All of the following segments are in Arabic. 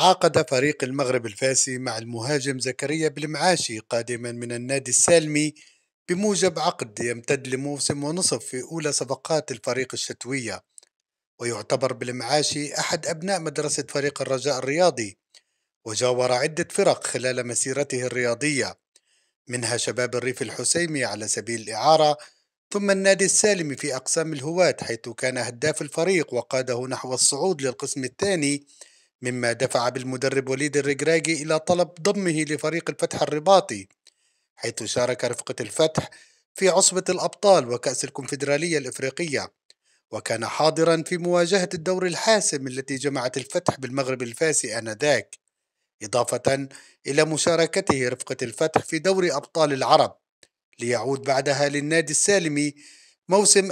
تعاقد فريق المغرب الفاسي مع المهاجم زكريا بالمعاشي قادما من النادي السالمي بموجب عقد يمتد لموسم ونصف في أولى صفقات الفريق الشتوية. ويعتبر بالمعاشي أحد أبناء مدرسة فريق الرجاء الرياضي، وجاور عدة فرق خلال مسيرته الرياضية، منها شباب الريف الحسيمي على سبيل الإعارة، ثم النادي السالمي في أقسام الهواة حيث كان هداف الفريق وقاده نحو الصعود للقسم الثاني، مما دفع بالمدرب وليد الركراكي إلى طلب ضمه لفريق الفتح الرباطي، حيث شارك رفقة الفتح في عصبة الأبطال وكأس الكونفدرالية الإفريقية، وكان حاضرا في مواجهة الدور الحاسم التي جمعت الفتح بالمغرب الفاسي آنذاك، إضافة إلى مشاركته رفقة الفتح في دوري أبطال العرب، ليعود بعدها للنادي السالمي موسم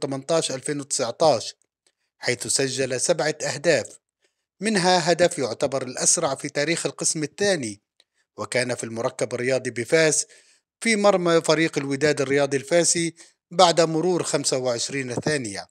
2018-2019 حيث سجل 7 أهداف، منها هدف يعتبر الأسرع في تاريخ القسم الثاني، وكان في المركب الرياضي بفاس في مرمى فريق الوداد الرياضي الفاسي بعد مرور 25 ثانية.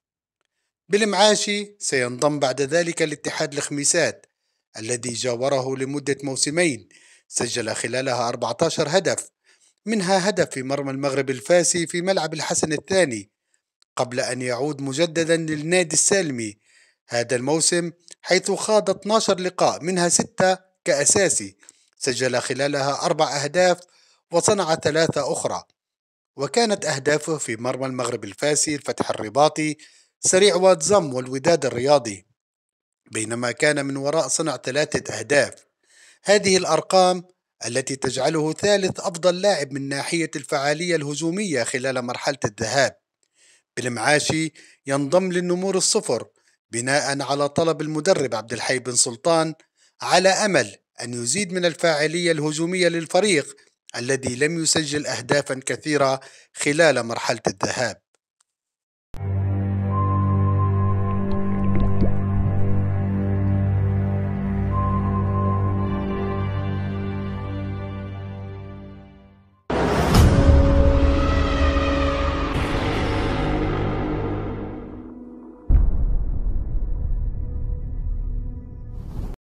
بالمعاشي سينضم بعد ذلك الاتحاد الخميسات الذي جاوره لمدة موسمين، سجل خلالها 14 هدف، منها هدف في مرمى المغرب الفاسي في ملعب الحسن الثاني، قبل أن يعود مجددا للنادي السالمي هذا الموسم حيث خاض 12 لقاء منها 6 كأساسي، سجل خلالها 4 أهداف وصنع 3 أخرى، وكانت أهدافه في مرمى المغرب الفاسي الفتح الرباطي سريع واتزم والوداد الرياضي، بينما كان من وراء صنع 3 أهداف. هذه الأرقام التي تجعله ثالث أفضل لاعب من ناحية الفعالية الهجومية خلال مرحلة الذهاب. بالمعاشي ينضم للنمور الصفر بناء على طلب المدرب عبد الحي بن سلطان، على أمل أن يزيد من الفاعلية الهجومية للفريق الذي لم يسجل أهدافا كثيرة خلال مرحلة الذهاب.